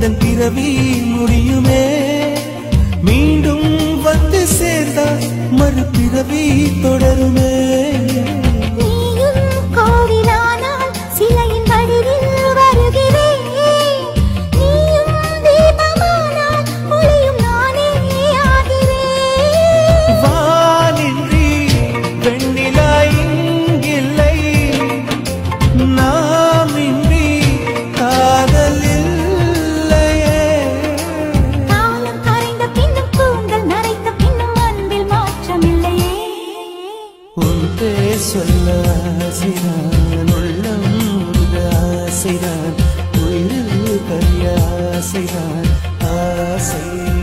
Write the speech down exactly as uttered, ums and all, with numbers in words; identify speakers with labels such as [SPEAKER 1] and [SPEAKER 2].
[SPEAKER 1] எந்தன் பிறவி முடியுமே மீண்டும் வந்து சேர்ந்தால் மறுபிறவி தொடருமே
[SPEAKER 2] நீயும் கோவிலானால் சிலையின் வடிவில் வருகிறேன் நீயும் தீபமானால் ஒளியும் நானே ஆகிறேன்
[SPEAKER 1] வானின்றி வெண்ணிலா இங்கில்லை நாம் இன்றி காதல் இல்லையே
[SPEAKER 2] காலம் கரைந்த பின்னும் கூந்தல் நரைத்த பின்னும் அன்பில் மாற்றமில்லையே
[SPEAKER 1] உன் பேர் சொல்ல ஆசைதான் உள்ளம் உருக ஆசைதான் உயிரில் கரிய ஆசைதான் ஆசை